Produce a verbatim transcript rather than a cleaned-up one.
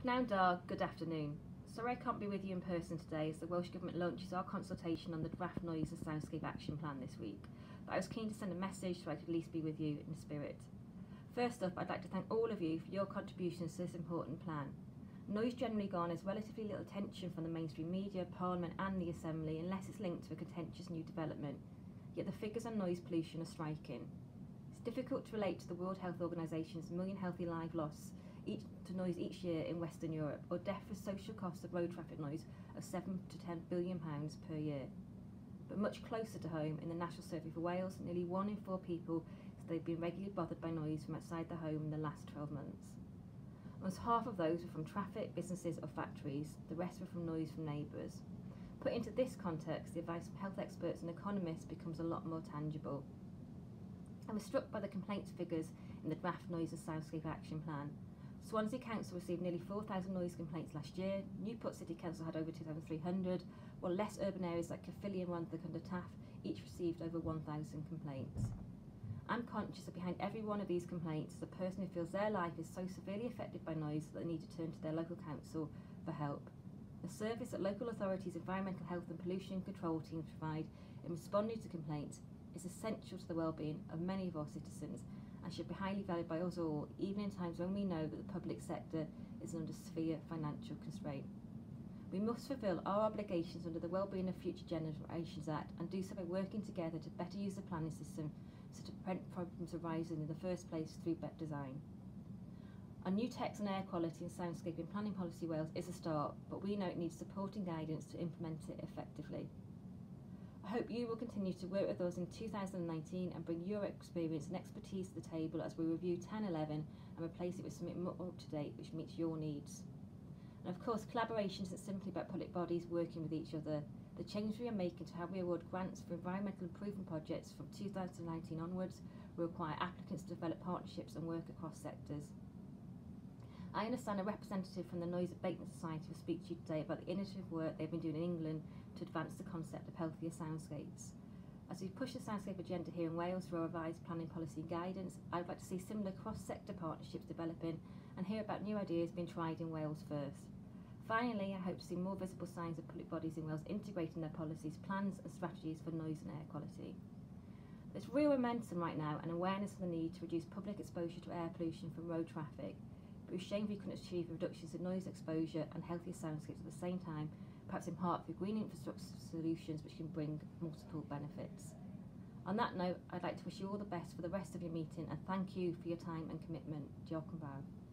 Gnawn da, good afternoon. Sorry I can't be with you in person today as the Welsh Government launches our consultation on the draft noise and soundscape action plan this week, but I was keen to send a message so I could at least be with you in spirit. First up, I'd like to thank all of you for your contributions to this important plan. Noise generally garners relatively little attention from the mainstream media, Parliament and the Assembly unless it's linked to a contentious new development, yet the figures on noise pollution are striking. It's difficult to relate to the World Health Organisation's million healthy life loss each, to noise each year in Western Europe, or death for social costs of road traffic noise of seven to ten billion pounds per year. But much closer to home, in the National Survey for Wales, nearly one in four people said they've been regularly bothered by noise from outside the home in the last twelve months. Almost half of those were from traffic, businesses or factories, the rest were from noise from neighbours. Put into this context, the advice from health experts and economists becomes a lot more tangible. I was struck by the complaints figures in the draft Noise and Soundscape Action Plan. Swansea Council received nearly four thousand noise complaints last year, Newport City Council had over two thousand three hundred, while less urban areas like Caerphilly and Rhondda under Taff each received over one thousand complaints. I'm conscious that behind every one of these complaints is a person who feels their life is so severely affected by noise that they need to turn to their local council for help. The service that local authorities' environmental health and pollution control teams provide in responding to complaints is essential to the well-being of many of our citizens and should be highly valued by us all, even in times when we know that the public sector is under severe financial constraint. We must fulfil our obligations under the Wellbeing of Future Generations Act and do so by working together to better use the planning system so to prevent problems arising in the first place through better design. Our new text on air quality and soundscape in Planning Policy Wales is a start, but we know it needs support and guidance to implement it effectively. I hope you will continue to work with us in two thousand nineteen and bring your experience and expertise to the table as we review ten eleven and replace it with something more up to date which meets your needs. And of course, collaboration isn't simply about public bodies working with each other. The change we are making to how we award grants for environmental improvement projects from two thousand nineteen onwards will require applicants to develop partnerships and work across sectors. I understand a representative from the Noise Abatement Society will speak to you today about the innovative work they've been doing in England to advance the concept of healthier soundscapes. As we push the soundscape agenda here in Wales through our revised planning policy and guidance, I'd like to see similar cross-sector partnerships developing and hear about new ideas being tried in Wales first. Finally, I hope to see more visible signs of public bodies in Wales integrating their policies, plans and strategies for noise and air quality. There's real momentum right now and awareness of the need to reduce public exposure to air pollution from road traffic. But it's a shame we couldn't achieve reductions in noise exposure and healthier soundscapes at the same time, perhaps in part through green infrastructure solutions which can bring multiple benefits. On that note, I'd like to wish you all the best for the rest of your meeting and thank you for your time and commitment. Diolch yn fawr.